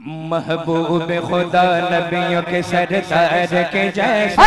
महबूब खुदा नबियों के सरदार के जैसा,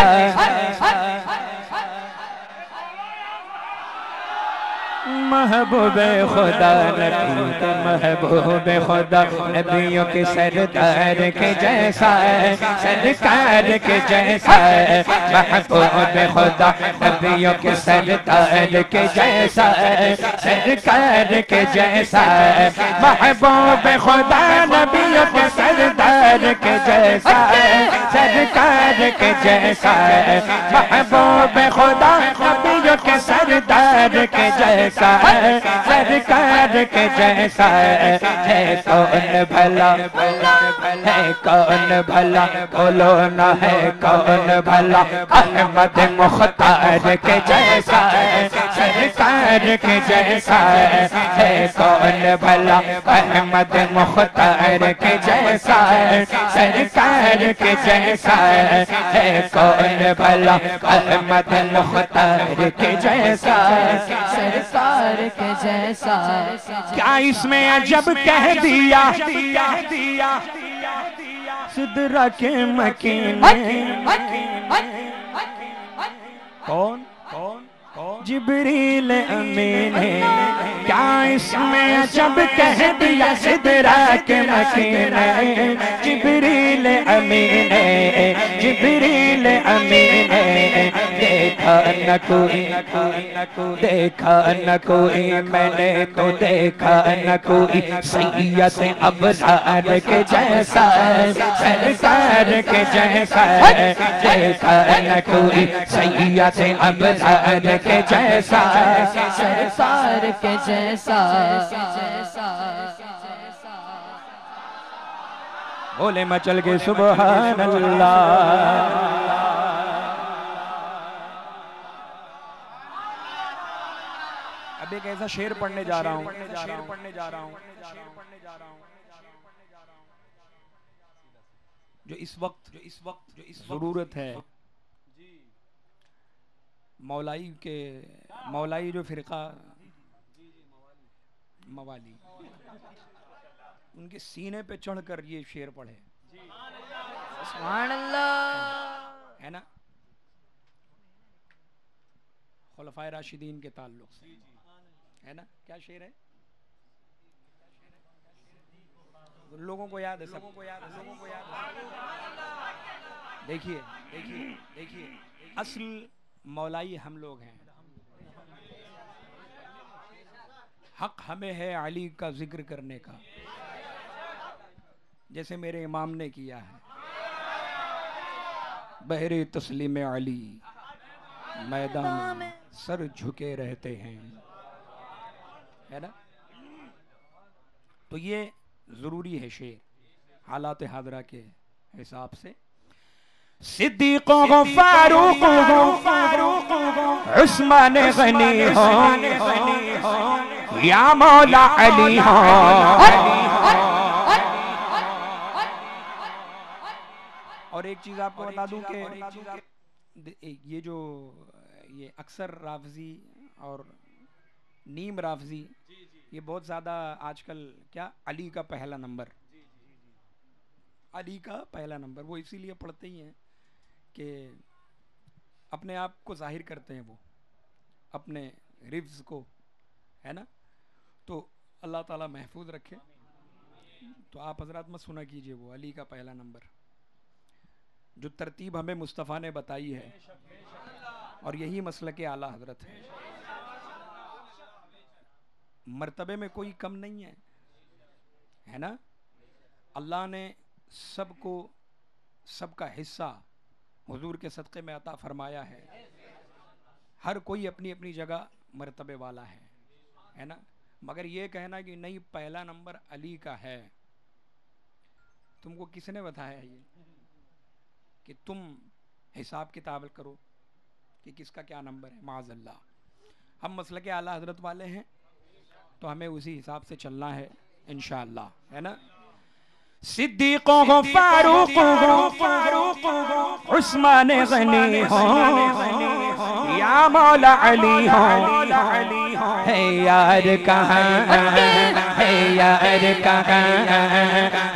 महबूब खुदा नबियों के महबूब खुदा नबियों के सरदार के जैसा है, सरकार के जैसा है। महबूब खुदा नबियों के सरदार के जैसा है, सरकार के जैसा है। महबूब खुदा नबियों के सरदार के जैसा है, सरकार के जैसा है। महबूब खुदा नबियों के सरदार के जैसा है, सरकार के जैसा है। कौन भला है, कौन भला बोलो ना, है कौन भला अहमद मुख्तार के जैसा है, सरकार के जैसा है। कौन भला अहमद मुख्तार के जैसा है, सरकार के जैसा है। कौन भला अहमद मुख्तार के जैसा है, सरकार के जैसा। क्या इसमें अजब कह दिया सिदरा के मकीन कौन जिब्रील अमीन है। क्या इसमें अजब कह दिया सिदरा के मकीन है, जिब्रील अमीन है, जिब्रील अमीन है। देखा न कोई, देखा न कोई, मैंने तो देखा न कोई सैयद अबरार के जैसा है, सरकार के जैसा है। देखा न कोई सैयद अबरार के जैसा है, सरकार के जैसा। बोले मचल के सुभान अल्लाह। अब एक ऐसा शेर पढ़ने जा रहा हूँ, जो इस वक्त जरूरत है। मौलाई जो फिरका मवाली, उनके सीने पे चढ़कर ये शेर पढ़े, सुभान अल्लाह, है ना, खुलफाए राशिदीन के ताल्लुक से, है ना। क्या शेर है? लोगों को याद है, सबको याद है, लोगों को याद है। देखिए असल मौलाई हम लोग हैं। हक हमें है अली का जिक्र करने का, जैसे मेरे इमाम ने किया है। बहरे तस्लीम अली मैदान में सर झुके रहते हैं, है ना। तो ये जरूरी है शेर हालात हादरा के हिसाब से। सिद्दीकों को फारूक हो, उस्मान गनी हो, या मौला अली हो। और एक चीज आपको बता दूं कि ये अक्सर राफजी और नीम राफजी, ये बहुत ज्यादा आजकल क्या अली का पहला नंबर, अली का पहला नंबर, वो इसीलिए पढ़ते ही हैं कि अपने आप को जाहिर करते हैं, वो अपने रिव्स को, है ना। तो अल्लाह ताला महफूज रखे। तो आप हजरात मत सुना कीजिए वो अली का पहला नंबर, जो तरतीब हमें मुस्तफ़ा ने बताई है, और यही मसलक आला हजरत है। मर्तबे में कोई कम नहीं है ना। अल्लाह ने सबको सबका हिस्सा हुजूर के सदक़े में अता फरमाया है। हर कोई अपनी अपनी जगह मर्तबे वाला है ना। मगर ये कहना कि नहीं पहला नंबर अली का है, तुमको किसने बताया ये? कि तुम हिसाब किताब करो कि किसका क्या नंबर है। माज़अल्लाह, हम मसलके आला हजरत वाले हैं, तो हमें उसी हिसाब से चलना है इंशाअल्लाह, है ना। सिद्दीकों को फारूक हो, उस्मान गनी हो, या मौला अली हो। है यार कहाँ, है यार कहाँ,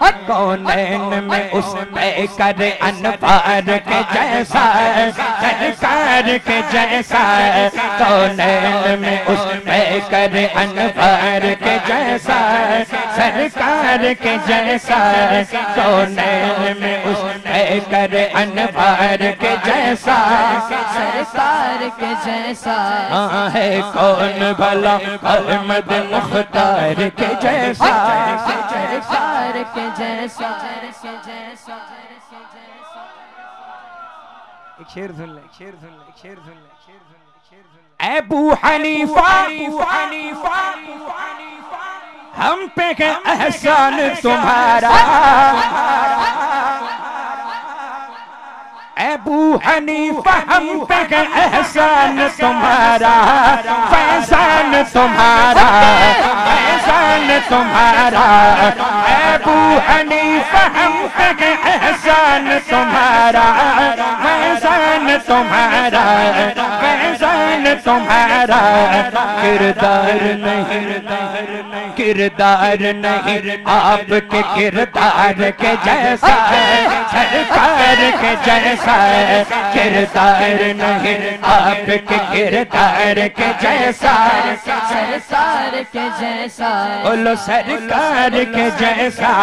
कौनैन में उस पे कर अनवार के जैसा सरकार के जैसा कौनैन में उस पे कर अनवार के जैसा सरकार के जैसा कौनैन में उस पे कर अनवार के जैसा सरकार के जैसा है कौन भला अहमद मुख्तार के जैसा सरकार के जैसा एक शेर सुन ले, शेर सुन ले, शेर सुन ले, शेर सुन ले, शेर सुन ले। अबू हनीफा हम पे है एहसान तुम्हारा अबू हनीफा हम पे है एहसान तुम्हारा फैजान तुम्हारा फैजान तुम्हारा अबू हनीफा हम पे है एहसान तुम्हारा फैजान तुम्हारा फैजान तुम्हारा किरदार नहीं आपके किरदार के जैसा सरकार के जैसा किरदार नहीं आपके किरदार के जैसा सरकार के जैसा बोलो सरकार के जैसा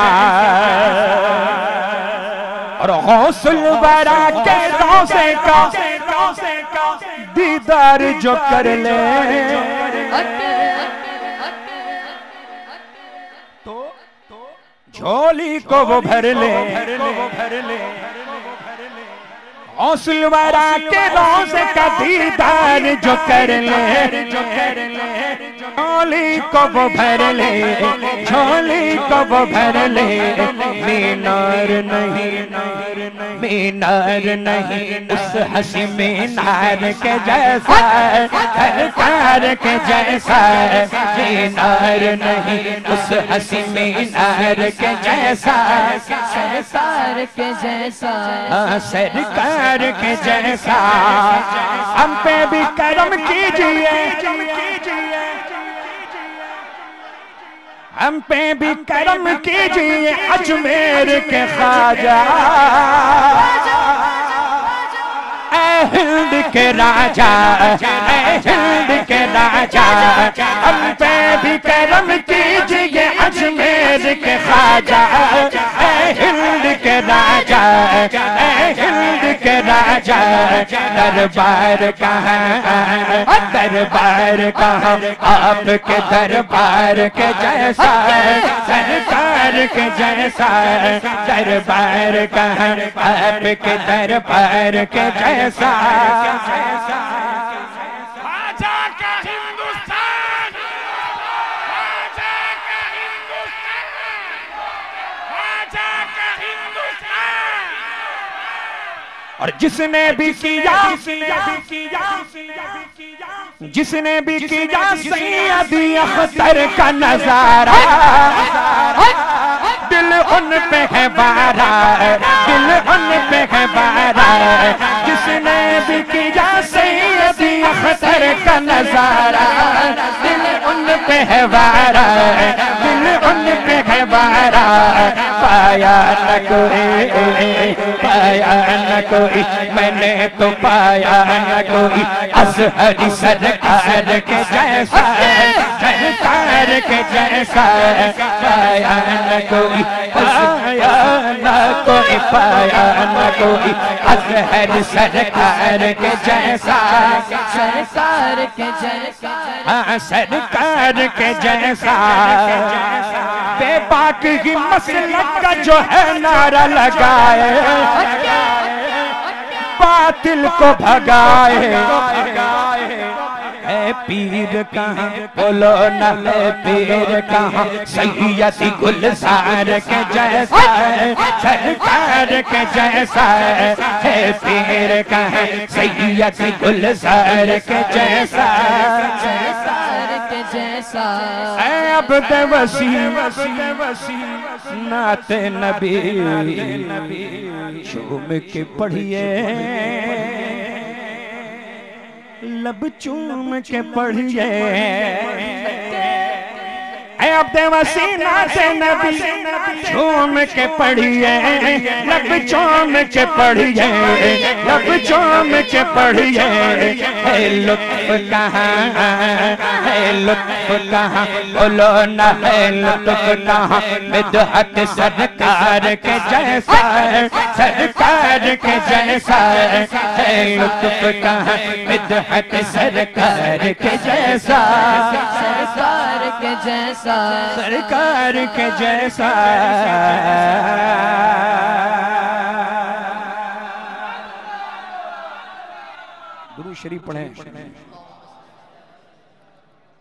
और हौसल बरा के रोज़े का दीदार जो कर ले तो झोली को वो भर ले हौसल बरा के रोज़े का दीदार जो कर ले झोली को वो भर ले झोली को वो भर ले मीनार नहीं उस हंसी मीनार के जैसा सरकार के जैसा मीनार नहीं उस हंसी मीनार के जैसा सरकार के जैसा सरकार के जैसा हम पे भी करम कीजिए हम पे भी करम कीजिए अजमेर के ख्वाजा हिंद के राजा हिंद के राजा हम पे भी करम कीजिए अजमेर के ख्वाजा हिंद के राजा हिंद के राजा दरबार कहाँ आपके दरबार के जैसा सरकार के जैसा दरबार कहाँ आपके दरबार के जैसा ख्वाजा का हिंदुस्तान ख्वाजा का हिंदुस्तान और जिसने भी किया सैयदी अख्तर का नजारा दिल उन पे है बारा दिल उन पे है बारा जिसने भी किया सैयदी अख्तर का नजारा दिल उन पे है बारा दिल उन पे है बारा पाया न कोई मैंने तो पाया न कोई असहरी सरकार के जैसा सरकार के जैसा पाया न कोई पाया न कोई असहरी सरकार के जैसा सरकार के जैसा सरकार के जैसा बेबाक की मसलक का जो है नारा लगाए बातिल को भगाए है पीर कहाँ बोलो न है पीर कहाँ सैयदी गुलजार के जैसा सरकार के जैसा है पीर कहाँ सैयदी गुलजार के जैसा सरकार के जैसा अब्द वसी नाते नबी चूम के पढ़िए लब चूम के पढ़िए अपने वसीना से नबी झूम के पढ़िए, लब चूम के पढ़िए, लब चूम के पढ़िए। है लुत्फ कहाँ, है लुत्फ कहाँ, बोलो ना है लुत्फ कहाँ। मिदहत सरकार के जैसा, सरकार के जैसा है लुत्फ कहाँ। मिदहत सरकार के जैसा, सरकार के जैसा, सरकार के जैसा। दुरूद शरीफ पढ़ें।